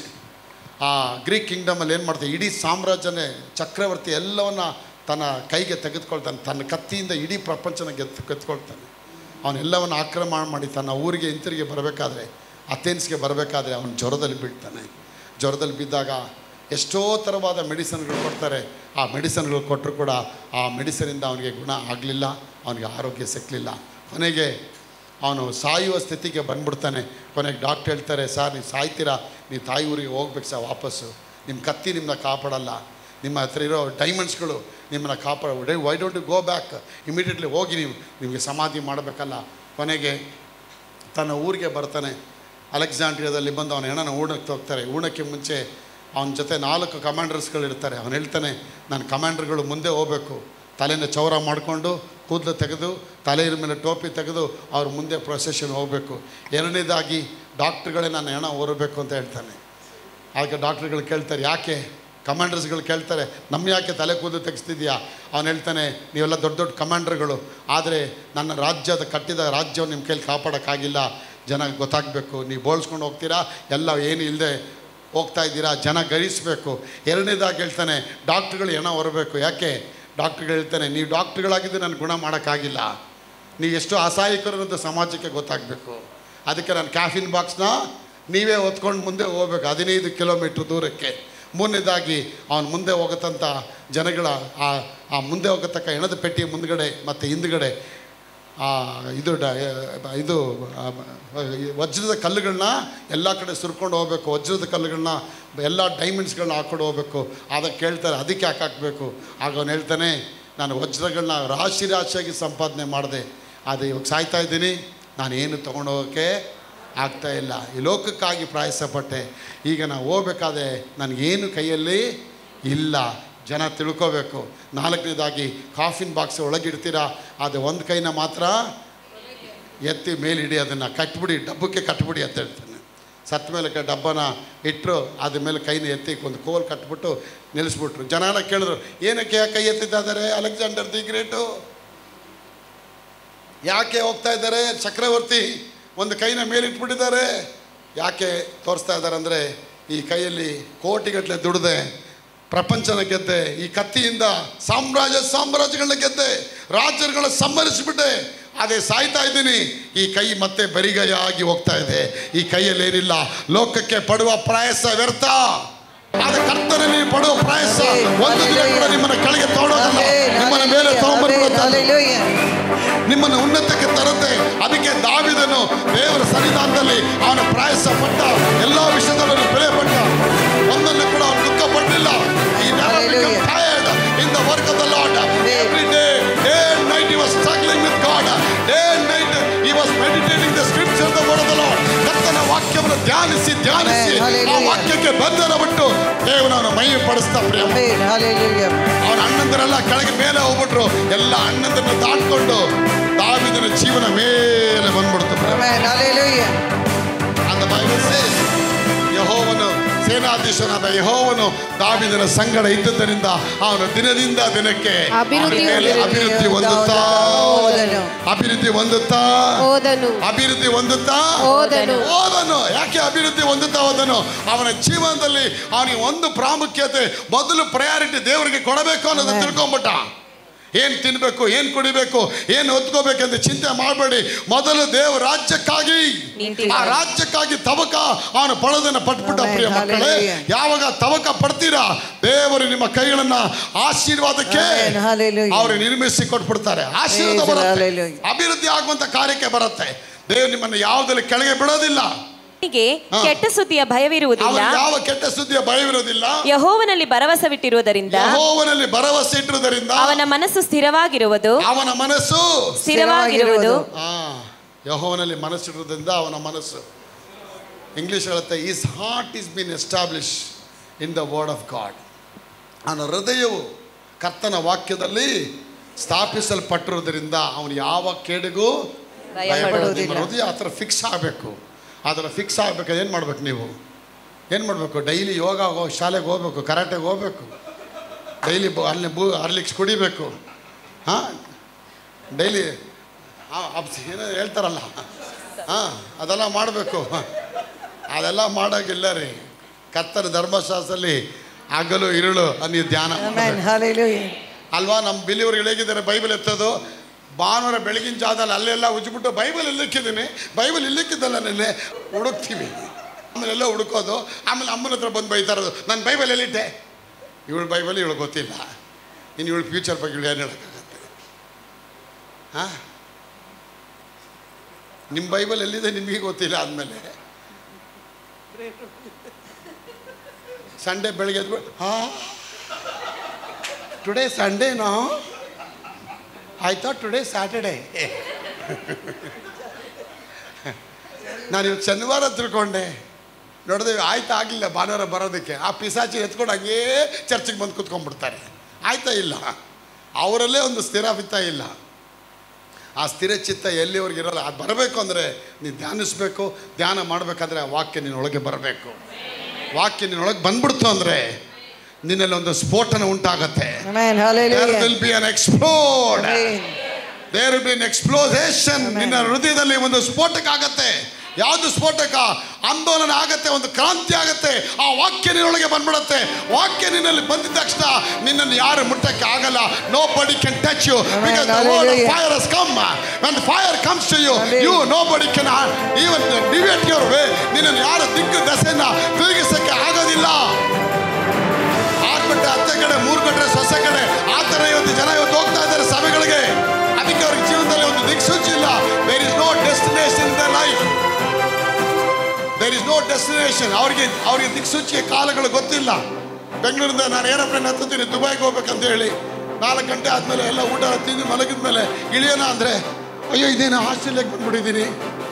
ಆ ಗ್ರೀಕ್ ಕಿಂಗ್ಡಮಲ್ಲಿ ಏನು ಮಾಡ್ತಾರೆ, ಇಡೀ ಸಾಮ್ರಾಜ್ಯನೇ ಚಕ್ರವರ್ತಿ ಎಲ್ಲವನ್ನ ತನ್ನ ಕೈಗೆ ತೆಗೆದುಕೊಳ್ತಾನೆ. ತನ್ನ ಕತ್ತಿಯಿಂದ ಇಡೀ ಪ್ರಪಂಚನ ಗೆದ್ಕೊಳ್ತಾನೆ. ಅವನೆಲ್ಲವನ್ನು ಆಕ್ರಮಣ ಮಾಡಿ ತನ್ನ ಊರಿಗೆ ಹಿಂತಿರುಗಿ ಬರಬೇಕಾದ್ರೆ, ಅಥೆನ್ಸ್ಗೆ ಬರಬೇಕಾದ್ರೆ ಅವನು ಜ್ವರದಲ್ಲಿ ಬೀಳ್ತಾನೆ. ಜ್ವರದಲ್ಲಿ ಬಿದ್ದಾಗ ಎಷ್ಟೋ ಥರವಾದ ಮೆಡಿಸಿನ್ಗಳು ಕೊಡ್ತಾರೆ. ಆ ಮೆಡಿಸಿನ್ಗಳು ಕೊಟ್ಟರು ಕೂಡ ಆ ಮೆಡಿಸಿನಿಂದ ಅವನಿಗೆ ಗುಣ ಆಗಲಿಲ್ಲ, ಅವನಿಗೆ ಆರೋಗ್ಯ ಸಿಕ್ಕಲಿಲ್ಲ. ಕೊನೆಗೆ ಅವನು ಸಾಯುವ ಸ್ಥಿತಿಗೆ ಬಂದ್ಬಿಡ್ತಾನೆ. ಕೊನೆಗೆ ಡಾಕ್ಟರ್ ಹೇಳ್ತಾರೆ, ಸರ್ ನೀವು ಸಾಯ್ತೀರಾ, ನೀವು ತಾಯಿ ಊರಿಗೆ ಹೋಗ್ಬೇಕು ಸರ್ ವಾಪಸ್ಸು. ನಿಮ್ಮ ಕತ್ತಿ ನಿಮ್ಮನ್ನ ಕಾಪಾಡಲ್ಲ, ನಿಮ್ಮ ಹತ್ರ ಇರೋ ಡೈಮಂಡ್ಸ್ಗಳು ನಿಮ್ಮನ್ನ ಕಾಪಾಡ. Why don't you go back, immediately ಹೋಗಿ ನಿಮಗೆ ಸಮಾಧಿ ಮಾಡಬೇಕಲ್ಲ. ಕೊನೆಗೆ ತನ್ನ ಊರಿಗೆ ಬರ್ತಾನೆ. ಅಲೆಕ್ಸಾಂಡ್ರಿಯಾದಲ್ಲಿ ಬಂದು ಅವನ ಹೆಣನ ಊಣಕ್ಕೆ ಹೋಗ್ತಾರೆ. ಊಣಕ್ಕೆ ಮುಂಚೆ ಅವನ ಜೊತೆ 4 ಕಮಾಂಡರ್ಸ್ಗಳಿರ್ತಾರೆ. ಅವನು ಹೇಳ್ತಾನೆ, ನನ್ನ ಕಮಾಂಡರ್ಗಳು ಮುಂದೆ ಹೋಗಬೇಕು, ತಲೆನ ಚೌರ ಮಾಡಿಕೊಂಡು ಕೂದಲು ತೆಗೆದು ತಲೆಯ ಮೇಲೆ ಟೋಪಿ ತೆಗೆದು ಅವ್ರ ಮುಂದೆ ಪ್ರೊಸೆಷನ್ ಹೋಗಬೇಕು. ಎರಡನೇದಾಗಿ ಡಾಕ್ಟ್ರುಗಳೇ ನನ್ನ ಹೆಣ ಹೊರಬೇಕು ಅಂತ ಹೇಳ್ತಾನೆ. ಆಗ ಡಾಕ್ಟ್ರುಗಳು ಕೇಳ್ತಾರೆ, ಯಾಕೆ? ಕಮಾಂಡರ್ಸ್ಗಳು ಕೇಳ್ತಾರೆ, ನಮ್ಮ ಯಾಕೆ ತಲೆ ಕೂದಲು ತೆಗೆಸ್ತಿದ್ಯಾ? ಅವನು ಹೇಳ್ತಾನೆ, ನೀವೆಲ್ಲ ದೊಡ್ಡ ದೊಡ್ಡ ಕಮಾಂಡರ್ಗಳು, ಆದರೆ ನನ್ನ ಕಟ್ಟಿದ ರಾಜ್ಯವನ್ನು ನಿಮ್ಮ ಕೈಲಿ ಕಾಪಾಡೋಕ್ಕಾಗಿಲ್ಲ. ಜನ ಗೊತ್ತಾಗಬೇಕು, ನೀವು ಬೋಳ್ಸ್ಕೊಂಡು ಹೋಗ್ತೀರಾ, ಎಲ್ಲ ಏನು ಇಲ್ಲದೆ ಹೋಗ್ತಾ ಇದ್ದೀರಾ, ಜನ ಗರಿಸಬೇಕು. ಎರಡನೇದಾಗಿ ಹೇಳ್ತಾನೆ, ಡಾಕ್ಟ್ರುಗಳು ಹೆಣ ಹೊರಬೇಕು. ಯಾಕೆ? ಡಾಕ್ಟ್ರುಗಳು ಹೇಳ್ತಾನೆ, ನೀವು ಡಾಕ್ಟ್ರುಗಳಾಗಿದ್ದು ನಾನು ಗುಣ ಮಾಡೋಕ್ಕಾಗಿಲ್ಲ, ನೀವು ಎಷ್ಟು ಅಸಹಾಯಕರು ಅನ್ನೋದು ಸಮಾಜಕ್ಕೆ ಗೊತ್ತಾಗಬೇಕು. ಅದಕ್ಕೆ ನಾನು ಕ್ಯಾಫಿನ್ ಬಾಕ್ಸ್ನ ನೀವೇ ಹೊತ್ಕೊಂಡು ಮುಂದೆ ಹೋಗ್ಬೇಕು 15 ಕಿಲೋಮೀಟ್ರ್ ದೂರಕ್ಕೆ. ಮೂರನೇದಾಗಿ ಅವನು ಮುಂದೆ ಹೋಗತ್ತಂಥ ಜನಗಳ ಆ ಮುಂದೆ ಹೋಗತಕ್ಕ ಹೆಣದ ಪೆಟ್ಟಿಯ ಮುಂದ್ಗಡೆ ಮತ್ತು ಹಿಂದ್ಗಡೆ ಇದು ವಜ್ರದ ಕಲ್ಲುಗಳನ್ನ ಎಲ್ಲ ಕಡೆ ಸುರ್ಕೊಂಡು ಹೋಗ್ಬೇಕು. ವಜ್ರದ ಕಲ್ಲುಗಳನ್ನ ಎಲ್ಲ ಡೈಮಂಡ್ಸ್ಗಳನ್ನ ಹಾಕ್ಕೊಂಡು ಹೋಗ್ಬೇಕು. ಅದಕ್ಕೆ ಕೇಳ್ತಾರೆ, ಅದಕ್ಕೆ ಯಾಕೆ ಹಾಕಬೇಕು? ಆಗ ಅವನು ಹೇಳ್ತಾನೆ, ನಾನು ವಜ್ರಗಳನ್ನ ರಾಶಿಯಾಗಿ ಸಂಪಾದನೆ ಮಾಡಿದೆ, ಆದರೆ ಇವಾಗ ಸಾಯ್ತಾ ಇದ್ದೀನಿ, ನಾನೇನು ತೊಗೊಂಡೋಗೋಕ್ಕೆ ಆಗ್ತಾಯಿಲ್ಲ. ಈ ಲೋಕಕ್ಕಾಗಿ ಪ್ರಯಾಸಪಟ್ಟೆ, ಈಗ ನಾವು ಹೋಗ್ಬೇಕಾದ್ರೆ ನನಗೇನು ಕೈಯಲ್ಲಿ ಇಲ್ಲ. ಜನ ತಿಳ್ಕೋಬೇಕು. 4ನೇದಾಗಿ ಕಾಫಿನ್ ಬಾಕ್ಸ್ ಒಳಗಿಡ್ತೀರಾ, ಅದು ಒಂದು ಕೈನ ಮಾತ್ರ ಎತ್ತಿ ಮೇಲಿಡಿ, ಅದನ್ನು ಕಟ್ಬಿಡಿ, ಡಬ್ಬಕ್ಕೆ ಕಟ್ಬಿಡಿ ಅಂತ ಹೇಳ್ತಾನೆ. ಸತ್ತ ಮೇಲೆ ಡಬ್ಬನ ಇಟ್ಟರು, ಅದ್ರ ಮೇಲೆ ಕೈನ ಎತ್ತಿ ಒಂದು ಕೋಲ್ ಕಟ್ಬಿಟ್ಟು ನಿಲ್ಲಿಸ್ಬಿಟ್ರು. ಜನ ಕೇಳಿದ್ರು, ಏನಕ್ಕೆ ಕೈ ಎತ್ತಿದ್ದಾರೆ ಅಲೆಕ್ಸಾಂಡರ್ ದಿ ಗ್ರೇಟು? ಯಾಕೆ ಹೋಗ್ತಾ ಇದ್ದಾರೆ? ಚಕ್ರವರ್ತಿ ಒಂದು ಕೈನ ಮೇಲಿಟ್ಬಿಟ್ಟಿದ್ದಾರೆ. ಯಾಕೆ ತೋರಿಸ್ತಾ ಇದ್ದಾರೆ ಅಂದರೆ, ಈ ಕೈಯಲ್ಲಿ ಕೋಟಿಗಟ್ಟಲೆ ದುಡ್ದೆ ಪ್ರಪಂಚನ ಗೆದ್ದೆ, ಈ ಕತ್ತಿಯಿಂದ ಸಾಮ್ರಾಜ್ಯಗಳನ್ನ ಗೆದ್ದೆ, ರಾಜ್ಯಗಳನ್ನ ಸಂಹರಿಸಿಬಿಟ್ಟೆ, ಅದೇ ಸಾಯ್ತಾ ಇದ್ದೀನಿ. ಈ ಕೈ ಮತ್ತೆ ಬರಿಗೈಯಾಗಿ ಹೋಗ್ತಾ ಇದೆ. ಈ ಕೈಯಲ್ಲಿ ಏನಿಲ್ಲ. ಲೋಕಕ್ಕೆ ಪಡುವ ಪ್ರಯಾಸ ವ್ಯರ್ಥ, ಆದ ಕರ್ತನೆ ನೀವು ಪಡುವ ಪ್ರಯಾಸ ಒಂದು ದಿನ ಕೂಡ ನಿಮ್ಮನ್ನ ಕೆಳಗೆ ತಗೊಳ್ಳೋದಲ್ಲ, ನಿಮ್ಮನ್ನ ಮೇಲೆ ತಗೊಂಡ್ಬರ್ಬಿಡುತ್ತೆ, ನಿಮ್ಮನ್ನು ಉನ್ನತಕ್ಕೆ ತರುತ್ತೆ. ಅದಕ್ಕೆ ದಾವೀದನು ದೇವರ ಸನ್ನಿಧಾನದಲ್ಲಿ ಅವನ ಪ್ರಯಾಸ ಪಟ್ಟ, ಎಲ್ಲ ವಿಷಯದಲ್ಲೂ ಬೆಲೆ ಪಟ್ಟ, ಒಂದನ್ನು ಕೂಡ ಅವನು ದುಃಖ ಪಡಲಿಲ್ಲ. He never became tired in the work of the Lord. Every day and night he was struggling with God. Day and night he was meditating the scriptures, the word of the Lord. ಕರ್ತನ ವಾಕ್ಯವನ್ನು ಧ್ಯಾನಿಸಿ ಆ ವಾಕ್ಯಕ್ಕೆ ಬಂಧನ ಬಿಟ್ಟು ದೇವನವನ ಮಹಿಮೆ ಪಡಿಸ್ತಾ ಪ್ರಿಯ. ಅವನ ಅಣ್ಣಂದರೆಲ್ಲ ಕೆಳಗೆ ಮೇಲೆ ಹೋಗ್ಬಿಟ್ರು. ಎಲ್ಲ ಅಣ್ಣಂದರನ್ನು ದಾಟ್ಕೊಂಡು ದಾವೀದನ ಜೀವನ ಮೇಲೆ ಬಂದ್ಬಿಡ್ತು. And the Bible says, ಯೆಹೋವನು ಸೇನಾಧೀಶನಾದ ಯೆಹೋವನು ದಾವೀದನ ಸಂಗಡ ಇದ್ದುದರಿಂದ ಅವನು ದಿನದಿಂದ ದಿನಕ್ಕೆ ಅಭಿವೃದ್ಧಿ ಅಭಿವೃದ್ಧಿ ಹೊಂದುತ್ತಾ ಹೋದನು. ಯಾಕೆ ಅಭಿವೃದ್ಧಿ ಹೊಂದುತ್ತಾ ಹೋದನು? ಅವನ ಜೀವನದಲ್ಲಿ ಅವನಿಗೆ ಒಂದು ಪ್ರಾಮುಖ್ಯತೆ, ಮೊದಲು ಪ್ರಯಾರಿಟಿ ದೇವರಿಗೆ ಕೊಡಬೇಕು ಅನ್ನೋದು ತಿಳ್ಕೊಂಬಿಟ್ಟ. ಏನು ತಿನ್ಬೇಕು, ಏನು ಕುಡಿಬೇಕು, ಏನು ಹೊತ್ಕೋಬೇಕಂತ ಚಿಂತೆ ಮಾಡಬೇಡಿ. ಮೊದಲು ದೇವ ರಾಜ್ಯಕ್ಕಾಗಿ, ಆ ರಾಜ್ಯಕ್ಕಾಗಿ ತವಕ ಅವನು ಪಡೆದನ್ನು ಪಟ್ಬಿಟ್ಟ. ಪ್ರಿಯ ಮಕ್ಕಳೇ, ಯಾವಾಗ ತವಕ ಪಡ್ತೀರಾ ದೇವರು ನಿಮ್ಮ ಕೈಗಳನ್ನ ಆಶೀರ್ವಾದಕ್ಕೆ ಅವರು ನಿರ್ಮಿಸಿ ಕೊಟ್ಬಿಡ್ತಾರೆ. ಆಶೀರ್ವಾದ ಬರುತ್ತೆ, ಅಭಿವೃದ್ಧಿ ಆಗುವಂತ ಕಾರ್ಯಕ್ಕೆ ಬರುತ್ತೆ. ದೇವರು ನಿಮ್ಮನ್ನು ಯಾವುದಲ್ಲಿ ಕೆಳಗೆ ಬಿಡೋದಿಲ್ಲ. ಕೆಟ್ಟ ಸುದ್ದಿಯ ಭಯವಿರುವುದಿಲ್ಲ, ಯಾವ ಕೆಟ್ಟ ಸುದ್ದಿಯ ಭಯವಿರುವುದಿಲ್ಲ. ಯೆಹೋವನಲ್ಲಿ ಭರವಸೆ ಇಟ್ಟಿರುವುದರಿಂದ ಅವನ ಮನಸ್ಸು ಸ್ಥಿರವಾಗಿರುವುದು. ಯೆಹೋವನಲ್ಲಿ ಮನಸ್ಸಿರುವುದರಿಂದ ಅವನ ಮನಸ್ಸು, ಇಂಗ್ಲಿಷ್ ಹೇಳುತ್ತೆ, his heart is been establish in the word of God. ಅವನ ಹೃದಯವು ಕರ್ತನ ವಾಕ್ಯದಲ್ಲಿ ಸ್ಥಾಪಿಸಲ್ಪಟ್ಟಿರುವುದರಿಂದ ಅವನು ಯಾವ ಕೇಡಿಗೂ ಭಯಪಡುವುದಿಲ್ಲ. ಹೃದಯ ಆ ಥರ ಫಿಕ್ಸ್ ಆಗಬೇಕು. ಅದರ ಫಿಕ್ಸ್ ಆಗಬೇಕಾದ್ರೆ ಏನು ಮಾಡ್ಬೇಕು? ನೀವು ಏನು ಮಾಡಬೇಕು? ಡೈಲಿ ಯೋಗ ಶಾಲೆಗೆ ಹೋಗ್ಬೇಕು, ಕರಾಟೆಗೆ ಹೋಗ್ಬೇಕು, ಡೈಲಿ ಅಲ್ಲಿ ಹಾರ್ಲಿಕ್ಸ್ ಕುಡಿಬೇಕು, ಡೈಲಿ ಏನೋ ಹೇಳ್ತಾರಲ್ಲ, ಅದೆಲ್ಲ ಮಾಡಬೇಕು. ಅದೆಲ್ಲ ಮಾಡೋಕ್ಕಿಲ್ಲ ರೀ. ಕರ್ತನ ಧರ್ಮಶಾಸ್ತ್ರದಲ್ಲಿ ಹಗಲು ಇರುಳು ನೀವು ಧ್ಯಾನ ಅಲ್ವಾ? ನಮ್ಮ ಬಿಲಿಯವ್ರಿಗೆ ಹೇಗಿದ್ದಾರೆ ಬೈಬಲ್ ಎತ್ತೋದು, ಭಾನುವಾರ ಬೆಳಗಿನ ಜಾಗದಲ್ಲಿ ಅಲ್ಲೆಲ್ಲ ಉಜ್ಜಿಬಿಟ್ಟು ಬೈಬಲ್ ಇಲ್ಲಿಕ್ಕಿದ್ದೀನಿ, ಬೈಬಲ್ ಇಲ್ಲಿಕ್ಕಿದ್ದಲ್ಲ ನೆನ್ನೆ ಹುಡುಕ್ತೀವಿ. ಆಮೇಲೆಲ್ಲ ಹುಡುಕೋದು. ಆಮೇಲೆ ಅಮ್ಮನ ಹತ್ರ ಬಂದು ಬೈತಾರೋದು, ನಾನು ಬೈಬಲ್ ಎಲ್ಲಿಟ್ಟೆ, ಇವಳು ಬೈಬಲ್ ಇವಳು ಗೊತ್ತಿಲ್ಲ, ಇನ್ನು ಇವಳು ಫ್ಯೂಚರ್ ಬಗ್ಗೆ ಇವಳು ಏನು ಹೇಳೋಕ್ಕಾಗತ್ತೆ? ನಿಮ್ಮ ಬೈಬಲ್ ಎಲ್ಲಿದೆ ನಿಮಗೆ ಗೊತ್ತಿಲ್ಲ. ಆದಮೇಲೆ ಸಂಡೇ ಬೆಳಗ್ಗೆ ಎದ್ದು ಟುಡೇ ಸಂಡೇನೋ, I thought today Saturday. ನಾನು ಇವತ್ತು ಶನಿವಾರ ತಿಳ್ಕೊಂಡೆ, ನೋಡಿದೆ ಆಯ್ತಾ ಆಗಲಿಲ್ಲ ಭಾನುವಾರ ಬರೋದಕ್ಕೆ. ಆ ಪಿಸಾಚಿ ಎತ್ಕೊಂಡು ಹಂಗೇ ಚರ್ಚಿಗೆ ಬಂದು ಕೂತ್ಕೊಂಡ್ಬಿಡ್ತಾರೆ. ಆಯ್ತಾ ಇಲ್ಲ, ಅವರಲ್ಲೇ ಒಂದು ಸ್ಥಿರವಿತ್ತ ಇಲ್ಲ. ಆ ಸ್ಥಿರ ಚಿತ್ತ ಎಲ್ಲಿವರೆಗೆ ಇರೋಲ್ಲ. ಅದು ಬರಬೇಕು ಅಂದರೆ ನೀನು ಧ್ಯಾನಿಸ್ಬೇಕು. ಧ್ಯಾನ ಮಾಡಬೇಕಾದ್ರೆ ಆ ವಾಕ್ಯ ನಿನ್ನೊಳಗೆ ಬರಬೇಕು. ವಾಕ್ಯ ನಿನ್ನೊಳಗೆ ಬಂದ್ಬಿಡ್ತು ಅಂದರೆ ನಿನ್ನಲ್ಲಿ ಒಂದು ಸ್ಫೋಟನ ಉಂಟಾಗತ್ತೆ. There will be an explode. There will be an explosion. ನಿನ್ನ ಹೃದಯದಲ್ಲಿ ಒಂದು ಸ್ಫೋಟಕ ಆಗತ್ತೆ. ಯಾವುದು ಸ್ಫೋಟಕ? ಆಂದೋಲನ ಆಗತ್ತೆ, ಒಂದು ಕ್ರಾಂತಿ ಆಗತ್ತೆ. ಆ ವಾಕ್ಯ ನಿನ್ನೊಳಗೆ ಬಂದ್ಬಿಡುತ್ತೆ. ವಾಕ್ಯ ನಿನ್ನಲ್ಲಿ ಬಂದಿದ ತಕ್ಷಣ ನಿನ್ನನ್ನು ಯಾರು ಮುಟ್ಟಕ್ಕೆ ಆಗಲ್ಲ. Nobody can touch you because the word of fire has come. When the fire comes to you, nobody can even deviate your way. ನಿನ್ನನ್ನು ಯಾರು ದಿಕ್ಕು ದಸೆಯನ್ನ ತಿರುಗಿಸಕ್ಕೆ ಆಗೋದಿಲ್ಲ. ಆಗ್ಬಿಟ್ಟೆ ಅತ್ತೆ ಕಡೆ 3 ಗಂಟೆ ಸೊಸೆ ಕಡೆ ಆ ಥರ ಇವತ್ತು ಜನ ಹೋಗ್ತಾ ಇದ್ದಾರೆ ಸಭೆಗಳಿಗೆ. ಅದಕ್ಕೆ ಅವ್ರಿಗೆ ಜೀವನದಲ್ಲಿ ಒಂದು ದಿಕ್ಸೂಚಿ ಇಲ್ಲ. There is no destination in their life. There is no destination. ಅವ್ರಿಗೆ ದಿಕ್ಸೂಚಿಯ ಕಾಲಗಳು ಗೊತ್ತಿಲ್ಲ. ಬೆಂಗಳೂರಿಂದ ನಾನು ಏರೋಪ್ಲೇನ್ ಹತ್ತೀನಿ ದುಬೈಗೆ ಹೋಗ್ಬೇಕಂತ ಹೇಳಿ 4 ಗಂಟೆ ಆದಮೇಲೆ ಎಲ್ಲ ಊಟ ತಿಂದು ಮಲಗಿದ ಮೇಲೆ ಇಳಿಯೋಣ ಅಂದರೆ, ಅಯ್ಯೋ ಇದೇನು ಆಸ್ಟ್ರೇಲಿಯಾಗೆ ಬಂದ್ಬಿಟ್ಟಿದ್ದೀನಿ.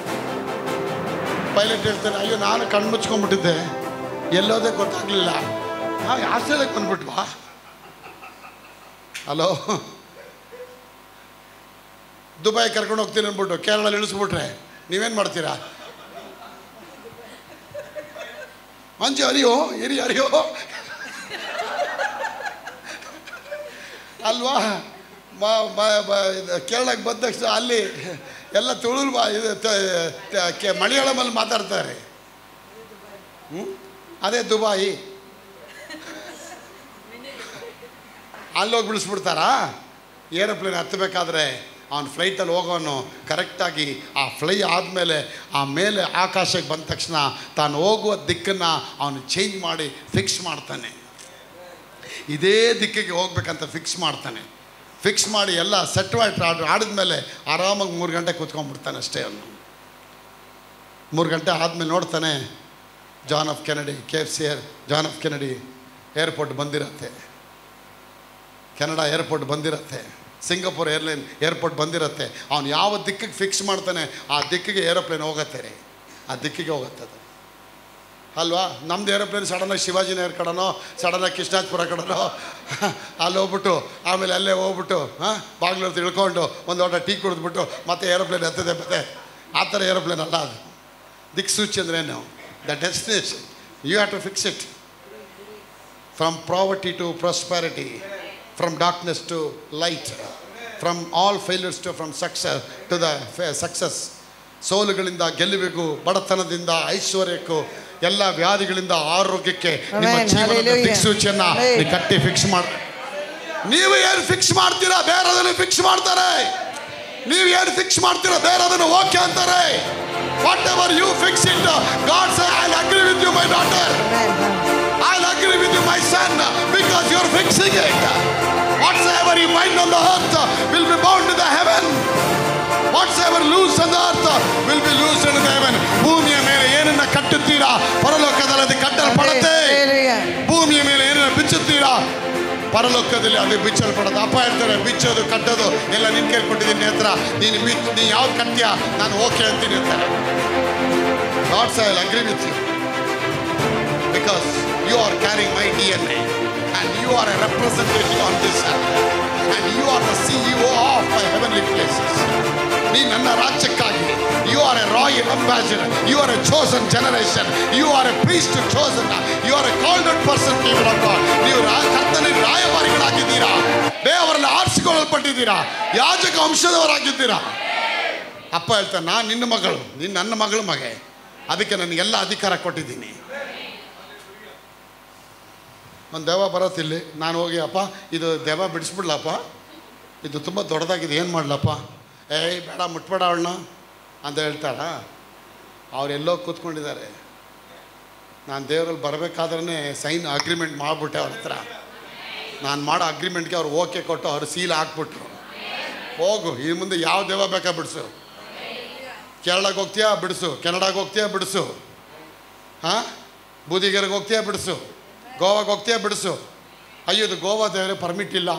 ಪೈಲಟ್ ಹೇಳ್ತಾನೆ, ಅಯ್ಯೋ ನಾನು ಕಣ್ಣು ಮುಚ್ಕೊಂಡ್ಬಿಟ್ಟಿದ್ದೆ, ಎಲ್ಲೋದೇ ಗೊತ್ತಾಗಲಿಲ್ಲ, ಆಸ್ಟ್ರೇಲಿಯಾಗೆ ಬಂದ್ಬಿಟ್ವಾ. ಹಲೋ, ದುಬೈ ಕರ್ಕೊಂಡು ಹೋಗ್ತೀನಿ ಅಂದ್ಬಿಟ್ಟು ಕೇರಳಲ್ಲಿ ಇಳಿಸ್ಬಿಟ್ರೆ ನೀವೇನು ಮಾಡ್ತೀರಾ? ಮಂಜು ಅರಿಯೋ ಅರಿಯೋ ಅಲ್ವಾ? ಕೇರಳಕ್ಕೆ ಬಂದ ತಕ್ಷಣ ಅಲ್ಲಿ ಎಲ್ಲ ತುಳು ಮಲಯಾಳಮಲ್ಲಿ ಮಾತಾಡ್ತಾರೆ. ಅದೇ ದುಬಾಯಿ. ಅಲ್ಲೋಗಿ ಬಿಡಿಸ್ಬಿಡ್ತಾರಾ? ಏರೋಪ್ಲೇನ್ ಹತ್ತಬೇಕಾದ್ರೆ ಅವನು ಫ್ಲೈಟಲ್ಲಿ ಹೋಗೋನು ಕರೆಕ್ಟಾಗಿ ಆ ಫ್ಲೈ ಆದಮೇಲೆ ಆ ಮೇಲೆ ಆಕಾಶಕ್ಕೆ ಬಂದ ತಕ್ಷಣ ತಾನು ಹೋಗುವ ದಿಕ್ಕನ್ನು ಅವನು ಚೇಂಜ್ ಮಾಡಿ ಫಿಕ್ಸ್ ಮಾಡ್ತಾನೆ. ಇದೇ ದಿಕ್ಕಿಗೆ ಹೋಗ್ಬೇಕಂತ ಫಿಕ್ಸ್ ಮಾಡ್ತಾನೆ. ಫಿಕ್ಸ್ ಮಾಡಿ ಎಲ್ಲ ಸೆಟ್ ಆಡಿದ್ಮೇಲೆ ಆರಾಮಾಗಿ 3 ಗಂಟೆ ಕೂತ್ಕೊಂಡ್ಬಿಡ್ತಾನೆ ಅಷ್ಟೇ. ಅವನು 3 ಗಂಟೆ ಆದಮೇಲೆ ನೋಡ್ತಾನೆ ಜಾನ್ ಎಫ್ ಕೆನಡಿ ಏರ್ಪೋರ್ಟ್ ಬಂದಿರತ್ತೆ, ಕೆನಡಾ ಏರ್ಪೋರ್ಟ್ ಬಂದಿರತ್ತೆ, ಸಿಂಗಾಪುರ್ ಏರ್ಪೋರ್ಟ್ ಬಂದಿರತ್ತೆ. ಅವನು ಯಾವ ದಿಕ್ಕಿಗೆ ಫಿಕ್ಸ್ ಮಾಡ್ತಾನೆ ಆ ದಿಕ್ಕಿಗೆ ಏರೋಪ್ಲೇನ್ ಹೋಗತ್ತೆ ರೀ, ಆ ದಿಕ್ಕಿಗೆ ಹೋಗುತ್ತದೆ ಅಲ್ವಾ? ನಮ್ಮದು ಏರೋಪ್ಲೇನ್ ಸಡನ್ನಾಗಿ ಶಿವಾಜಿನಗರ ಕಡೆನೋ ಸಡನ್ನಾಗಿ ಕೃಷ್ಣಾಜಪುರ ಕಡೆನೋ ಅಲ್ಲಿ ಹೋಗ್ಬಿಟ್ಟು ಆಮೇಲೆ ಅಲ್ಲೇ ಹೋಗ್ಬಿಟ್ಟು ಬಾಗ್ಲೂರು ತಿಳ್ಕೊಂಡು ಒಂದು ಲೋಟ ಟೀ ಕುಡಿದ್ಬಿಟ್ಟು ಮತ್ತೆ ಏರೋಪ್ಲೇನ್ ಹತ್ತದೆ. ಮತ್ತೆ ಆ ಥರ ಏರೋಪ್ಲೇನ್ ಅಲ್ಲ ಅದು. ದಿಕ್ಸೂಚಿ ಅಂದ್ರೇನು? The destination you have to fix it. From poverty to prosperity, from darkness to light, from all failures to from success to the success. ಸೋಲುಗಳಿಂದ ಗೆಲುವಿಗೂ, ಬಡತನದಿಂದ ಐಶ್ವರ್ಯಕ್ಕೂ, ಎಲ್ಲ ವ್ಯಾಧಿಗಳಿಂದ ಆರೋಗ್ಯಕ್ಕೆ ನಿಮ್ಮ ಜೀವನದ ದಿಕ್ಸೂಚಿಯನ್ನ ಕಟ್ಟಿ ಫಿಕ್ಸ್ ಮಾಡಿ. ನೀವು ಏನು ಫಿಕ್ಸ್ ಮಾಡ್ತೀರಾ ಬೇರೆದನ್ನು ಫಿಕ್ಸ್ ಮಾಡ್ತಾರೆ. ನೀವು ಏನು ಫಿಕ್ಸ್ ಮಾಡ್ತೀರಾ ಬೇರೆದನ್ನು ಓಕೆ ಅಂತಾರೆ. Whatever you fix it, God says, I'll agree with you, my daughter. I'll agree with you, my son, because you're fixing it. Whatsoever you bind on the earth will be bound in the heaven. Whatsoever loose on the earth will be loosed in the heaven. ಭೂಮಿಯ ಮೇಲೆ ಏನನ್ನ ಕಟ್ಟುತ್ತೀರಾ ಪರಲೋಕದಲ್ಲಿ ಅದು ಕಟ್ಟಲ್ಪಡುತ್ತೆ. ಭೂಮಿಯ ಮೇಲೆ ಏನನ್ನ ಬಿಚ್ಚುತ್ತೀರಾ ಪರಲೋಕದಲ್ಲಿ ಅದು ಬಿಚ್ಚಲ್ಪಡೋದು. ಅಪ್ಪ ಹೇಳ್ತಾರೆ, ಬಿಚ್ಚೋದು ಕಟ್ಟೋದು ಎಲ್ಲ ನಿನ್ ಕೈಲಿ ಕೊಟ್ಟಿದ್ದೀನಿ ಹತ್ರ, ನೀನು ಯಾವ್ದು ಕಟ್ತೀಯ ನಾನು ಓಕೆ ಅಂತೀನಿ ಅಂತಾರೆ. God says, I'll agree with you because you are carrying my DNA and you are a representative on this earth and you are the CEO of my heavenly places. ನೀ ನನ್ನ ರಾಜ್ಯಕ್ಕಾಗಿ, you are a royal ambassador, you are a chosen generation, you are a priest chosen, you are a called out person, people of God. ನೀವು ಕರ್ತನಿಗೆ ರಾಯಭಾರಿಗಳಾಗಿದ್ದೀರಾ, ದೇವರಲ್ಲಿ ಆರಿಸಿಕೊಳ್ಳಲ್ಪಟ್ಟಿದ್ದೀರಾ, ಯಾಜಕ ವಂಶದವರಾಗಿದ್ದೀರಾ. ಅಪ್ಪ ಹೇಳ್ತಾರೆ, ನಾನು ನಿನ್ನ ಮಗಳು, ನೀನು ನನ್ನ ಮಗಳು ಮಗೆ, ಅದಕ್ಕೆ ನನಗೆಲ್ಲ ಅಧಿಕಾರ ಕೊಟ್ಟಿದ್ದೀನಿ. ಒಂದು ದೆವ್ವ ಬರೋತ್ತಿಲ್ಲಿ, ನಾನು ಹೋಗಿ ಅಪ್ಪ ಇದು ದೆವ್ವ ಬಿಡಿಸ್ಬಿಡ್ಲಪ್ಪ, ಇದು ತುಂಬ ದೊಡ್ಡದಾಗಿದೆ, ಏನು ಮಾಡಲಪ್ಪ, ಏಯ್ ಬೇಡ ಮುಟ್ಬೇಡ ಅವಳನ್ನ ಅಂತ ಹೇಳ್ತಾಳ. ಅವರೆಲ್ಲೋ ಕೂತ್ಕೊಂಡಿದ್ದಾರೆ. ನಾನು ದೇವರಲ್ಲಿ ಬರಬೇಕಾದ್ರೆ ಸೈನ್ ಅಗ್ರಿಮೆಂಟ್ ಮಾಡಿಬಿಟ್ಟೆ ಅವ್ರ ಹತ್ರ. ನಾನು ಮಾಡೋ ಅಗ್ರಿಮೆಂಟ್ಗೆ ಅವ್ರು ಓಕೆ ಕೊಟ್ಟು ಅವ್ರು ಸೀಲ್ ಹಾಕ್ಬಿಟ್ರು. ಹೋಗು, ಈ ಮುಂದೆ ಯಾವ ದೆವ್ವ ಬೇಕಾ ಬಿಡಿಸು, ಕೇರಳಕ್ಕೆ ಹೋಗ್ತೀಯಾ ಬಿಡಿಸು, ಕೆನಡಾಗೆ ಹೋಗ್ತೀಯಾ ಬಿಡಿಸು, ಹಾಂ ಬೂದಿಗೆರೆಗೆ ಹೋಗ್ತೀಯಾ ಬಿಡಿಸು, ಗೋವಾಗೆ ಹೋಗ್ತೀಯಾ ಬಿಡಿಸು. ಅಯ್ಯೋ ಇದು ಗೋವಾ ದೇವರೇ ಪರ್ಮಿಟ್ ಇಲ್ಲ.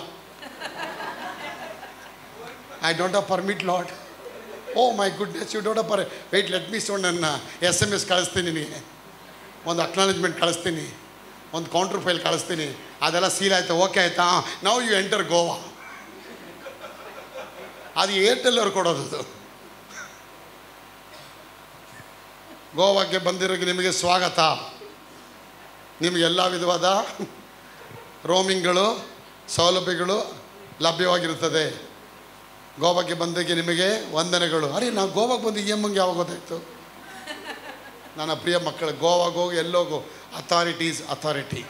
I don't have permit, Lord. Oh my goodness, you don't have permit. Wait, let me show ನನ್ನ SMS ಕಳಿಸ್ತೀನಿ, ನಿನಗೆ ಒಂದು ಅಕ್ನಾಲೇಜ್ಮೆಂಟ್ ಕಳಿಸ್ತೀನಿ, ಒಂದು ಕೌಂಟ್ರ್ ಫೈಲ್ ಕಳಿಸ್ತೀನಿ, ಅದೆಲ್ಲ ಸೀಲ್ ಆಯಿತಾ, ಓಕೆ ಆಯಿತಾ, ನೌ ಯು ಎಂಟರ್ ಗೋವಾ. ಅದು ಏರ್ಟೆಲ್ ಅವ್ರು ಕೊಡೋದು. ಗೋವಾಕ್ಕೆ ಬಂದಿರೋಕ್ಕೆ ನಿಮಗೆ ಸ್ವಾಗತ. ನಿಮಗೆಲ್ಲ ವಿಧವಾದ ರೋಮಿಂಗ್ಗಳು ಸೌಲಭ್ಯಗಳು ಲಭ್ಯವಾಗಿರುತ್ತದೆ. ಗೋವಾಕ್ಕೆ ಬಂದಕ್ಕೆ ನಿಮಗೆ ವಂದನೆಗಳು. ಅರೆ ನಾವು ಗೋವಾಗೆ ಬಂದು ಎಮ್ಮಂಗೆ ಯಾವಾಗ ಗೊತ್ತಾಯ್ತು? ನನ್ನ ಪ್ರಿಯ ಮಕ್ಕಳು, ಗೋವಾಗೆ ಹೋಗಿ ಎಲ್ಲೋಗು, ಅಥಾರಿಟೀಸ್ ಅಥಾರಿಟಿ,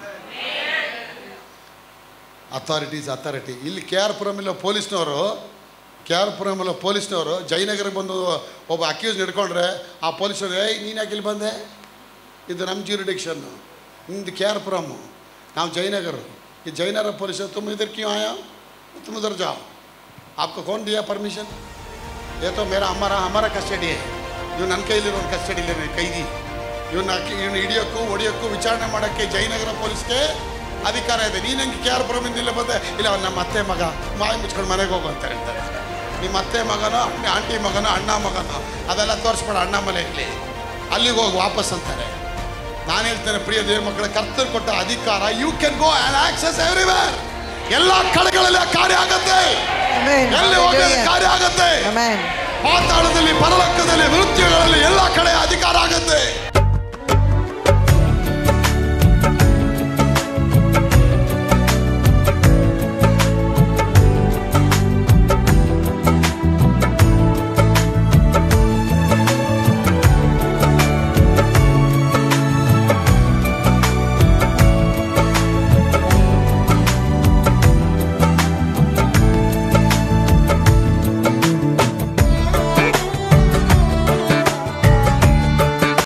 ಅಥಾರಿಟೀಸ್ ಅಥಾರಿಟಿ. ಇಲ್ಲಿ ಕೆ ಆರ್ ಪುರಮಿಲ್ಲ ಪೊಲೀಸ್ನವರು ಜಯನಗರಕ್ಕೆ ಬಂದು ಒಬ್ಬ ಅಕ್ಯೂಸ್ ಹಿಡ್ಕೊಂಡ್ರೆ ಆ ಪೊಲೀಸರು, ಏಯ್ ನೀನು ಯಾಕೆ ಇಲ್ಲಿ ಬಂದೆ, ಇದು ನಮ್ಮ ಜ್ಯೂರಿಡಿಕ್ಷನ್ನು, ನಿಮ್ದು ಕೆ ಆರ್ ಪುರಮ್, ನಾವು ಜಯನಗರ. ಈ ಜಯನಗರ ಪೊಲೀಸರು तुम इधर क्यों आया, तुम उधर जाओ, आपको कौन दिया परमिशन, ये तो हमारा कस्टडी है, ಇವ್ ನನ್ನ ಕೈಲಿರೋ ಒಂದು ಕಸ್ಟಡಿಲಿ ಕೈದಿ, ಇವನ್ನ ಹಿಡಿಯೋಕ್ಕೂ ಹೊಡಿಯೋಕ್ಕೂ ವಿಚಾರಣೆ ಮಾಡೋಕ್ಕೆ ಜಯನಗರ ಪೊಲೀಸ್ಗೆ ಅಧಿಕಾರ ಇದೆ. ನೀನು ಹೆಂಗೆ ಕೆ ಆರ್ ಪುರಮಿಂದ ಬಂದೆ, ಇಲ್ಲ ಅವ್ನು ನಮ್ಮ ಅತ್ತೆ ಮಗ, ಮಾಯಿ ಮುಚ್ಕೊಂಡು ಮನೆಗೆ ಹೋಗು ಅಂತ ಹೇಳ್ತಾರೆ. ನಿಮ್ಮ ಅತ್ತೆ ಮಗನೋ ಆಂಟಿ ಮಗನೋ ಅಣ್ಣ ಮಗನೋ ಅದೆಲ್ಲ ತೋರಿಸ್ಬೇಡ, ಅಣ್ಣ ಮನೆಯಲ್ಲಿ ಅಲ್ಲಿಗೆ ಹೋಗಿ ವಾಪಸ್ ಅಂತಾರೆ. ನಾನು ಹೇಳ್ತೇನೆ ಪ್ರಿಯ ದೇವ ಮಕ್ಕಳ, ಕರ್ತರು ಕೊಟ್ಟ ಅಧಿಕಾರ, you can go and access everywhere. ಎಲ್ಲ ಕಡೆಗಳಲ್ಲಿ ಕಾರ್ಯ ಆಗತ್ತೆ, ಎಲ್ಲಿ ಹೋಗಿ ಕಾರ್ಯ ಆಗತ್ತೆ. ಪಾತಾಳದಲ್ಲಿ, ಪರಲೋಕದಲ್ಲಿ, ಮೃತ್ಯುಗಳಲ್ಲಿ ಎಲ್ಲ ಕಡೆ ಅಧಿಕಾರ ಆಗತ್ತೆ.